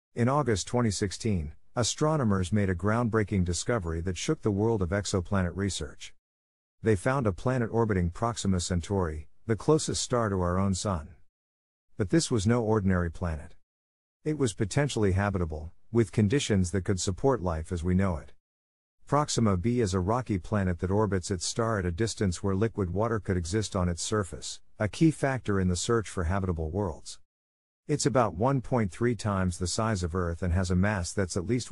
In August 2016, astronomers made a groundbreaking discovery that shook the world of exoplanet research. They found a planet orbiting Proxima Centauri, the closest star to our own Sun. But this was no ordinary planet. It was potentially habitable, with conditions that could support life as we know it. Proxima b is a rocky planet that orbits its star at a distance where liquid water could exist on its surface, a key factor in the search for habitable worlds. It's about 1.3 times the size of Earth and has a mass that's at least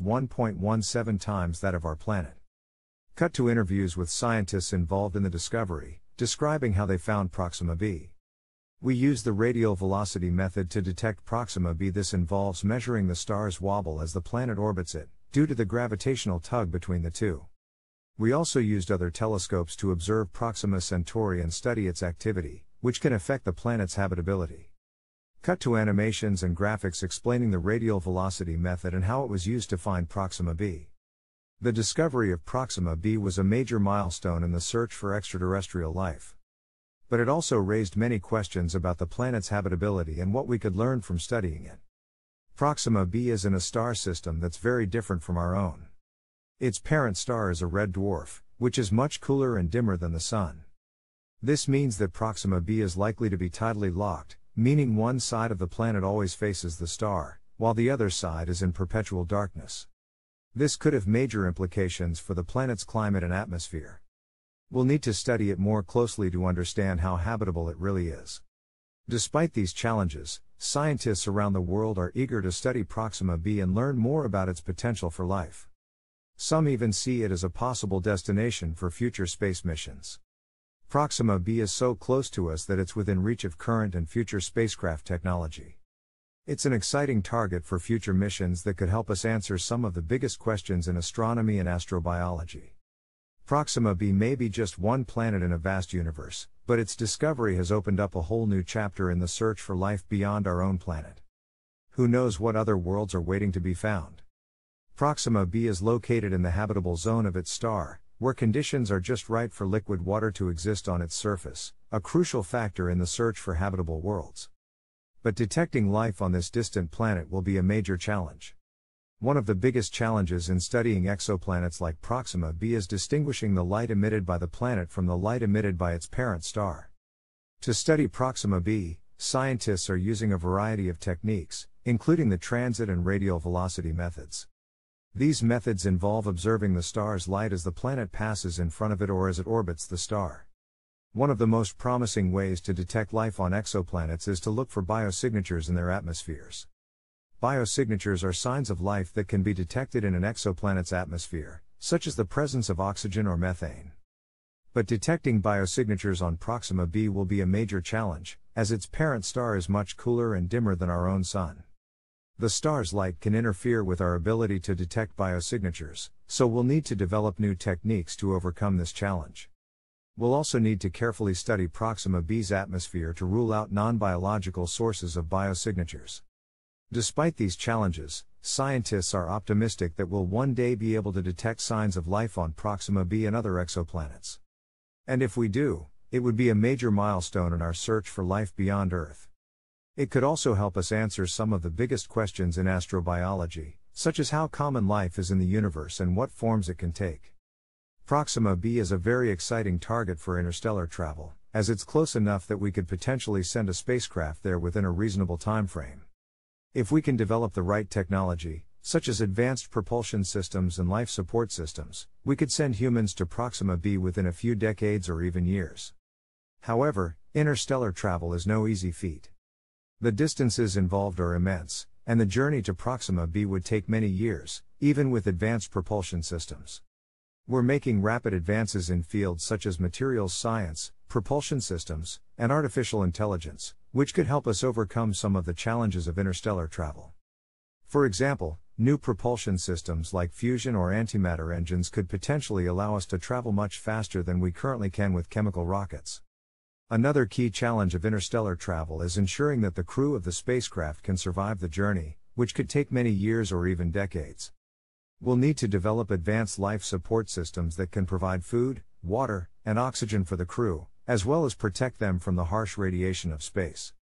1.17 times that of our planet. Cut to interviews with scientists involved in the discovery, describing how they found Proxima b. We use the radial velocity method to detect Proxima b. This involves measuring the star's wobble as the planet orbits it, due to the gravitational tug between the two. We also used other telescopes to observe Proxima Centauri and study its activity, which can affect the planet's habitability. Cut to animations and graphics explaining the radial velocity method and how it was used to find Proxima b. The discovery of Proxima b was a major milestone in the search for extraterrestrial life. But it also raised many questions about the planet's habitability and what we could learn from studying it. Proxima b is in a star system that's very different from our own. Its parent star is a red dwarf, which is much cooler and dimmer than the Sun. This means that Proxima b is likely to be tidally locked, meaning one side of the planet always faces the star, while the other side is in perpetual darkness. This could have major implications for the planet's climate and atmosphere. We'll need to study it more closely to understand how habitable it really is. Despite these challenges, scientists around the world are eager to study Proxima b and learn more about its potential for life. Some even see it as a possible destination for future space missions. Proxima b is so close to us that it's within reach of current and future spacecraft technology. It's an exciting target for future missions that could help us answer some of the biggest questions in astronomy and astrobiology. Proxima b may be just one planet in a vast universe, but its discovery has opened up a whole new chapter in the search for life beyond our own planet. Who knows what other worlds are waiting to be found? Proxima b is located in the habitable zone of its star, where conditions are just right for liquid water to exist on its surface, a crucial factor in the search for habitable worlds. But detecting life on this distant planet will be a major challenge. One of the biggest challenges in studying exoplanets like Proxima b is distinguishing the light emitted by the planet from the light emitted by its parent star. To study Proxima b, scientists are using a variety of techniques, including the transit and radial velocity methods. These methods involve observing the star's light as the planet passes in front of it or as it orbits the star. One of the most promising ways to detect life on exoplanets is to look for biosignatures in their atmospheres. Biosignatures are signs of life that can be detected in an exoplanet's atmosphere, such as the presence of oxygen or methane. But detecting biosignatures on Proxima b will be a major challenge, as its parent star is much cooler and dimmer than our own Sun. The star's light can interfere with our ability to detect biosignatures, so we'll need to develop new techniques to overcome this challenge. We'll also need to carefully study Proxima b's atmosphere to rule out non-biological sources of biosignatures. Despite these challenges, scientists are optimistic that we'll one day be able to detect signs of life on Proxima b and other exoplanets. And if we do, it would be a major milestone in our search for life beyond Earth. It could also help us answer some of the biggest questions in astrobiology, such as how common life is in the universe and what forms it can take. Proxima b is a very exciting target for interstellar travel, as it's close enough that we could potentially send a spacecraft there within a reasonable time frame. If we can develop the right technology, such as advanced propulsion systems and life support systems, we could send humans to Proxima b within a few decades or even years. However, interstellar travel is no easy feat. The distances involved are immense, and the journey to Proxima b would take many years, even with advanced propulsion systems. We're making rapid advances in fields such as materials science, propulsion systems, and artificial intelligence, which could help us overcome some of the challenges of interstellar travel. For example, new propulsion systems like fusion or antimatter engines could potentially allow us to travel much faster than we currently can with chemical rockets. Another key challenge of interstellar travel is ensuring that the crew of the spacecraft can survive the journey, which could take many years or even decades. We'll need to develop advanced life support systems that can provide food, water, and oxygen for the crew, as well as protect them from the harsh radiation of space.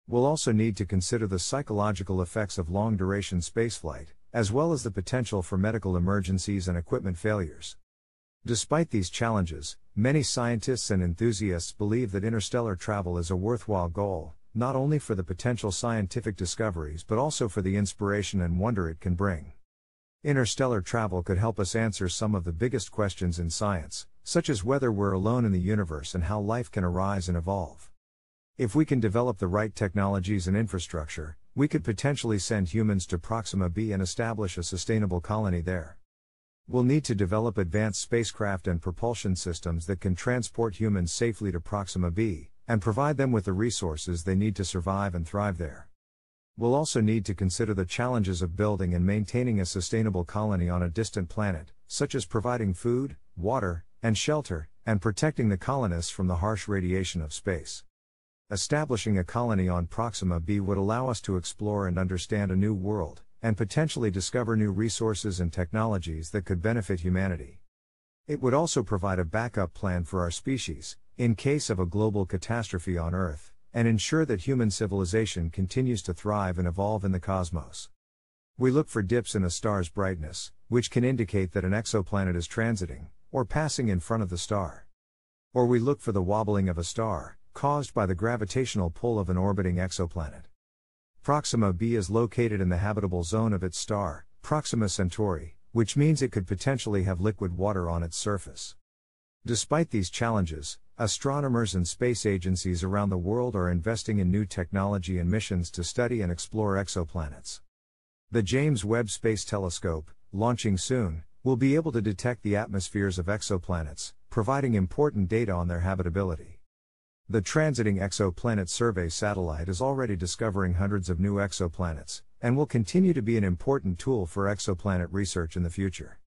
We'll also need to consider the psychological effects of long-duration spaceflight, as well as the potential for medical emergencies and equipment failures. Despite these challenges, many scientists and enthusiasts believe that interstellar travel is a worthwhile goal, not only for the potential scientific discoveries but also for the inspiration and wonder it can bring. Interstellar travel could help us answer some of the biggest questions in science, such as whether we're alone in the universe and how life can arise and evolve. If we can develop the right technologies and infrastructure, we could potentially send humans to Proxima b and establish a sustainable colony there. We'll need to develop advanced spacecraft and propulsion systems that can transport humans safely to Proxima b, and provide them with the resources they need to survive and thrive there. We'll also need to consider the challenges of building and maintaining a sustainable colony on a distant planet, such as providing food, water, and shelter, and protecting the colonists from the harsh radiation of space. Establishing a colony on Proxima b would allow us to explore and understand a new world, and potentially discover new resources and technologies that could benefit humanity. It would also provide a backup plan for our species, in case of a global catastrophe on Earth, and ensure that human civilization continues to thrive and evolve in the cosmos. We look for dips in a star's brightness, which can indicate that an exoplanet is transiting, or passing in front of the star. Or we look for the wobbling of a star, caused by the gravitational pull of an orbiting exoplanet. Proxima b is located in the habitable zone of its star, Proxima Centauri, which means it could potentially have liquid water on its surface. Despite these challenges, astronomers and space agencies around the world are investing in new technology and missions to study and explore exoplanets. The James Webb Space Telescope, launching soon, will be able to detect the atmospheres of exoplanets, providing important data on their habitability. The Transiting Exoplanet Survey satellite is already discovering hundreds of new exoplanets, and will continue to be an important tool for exoplanet research in the future.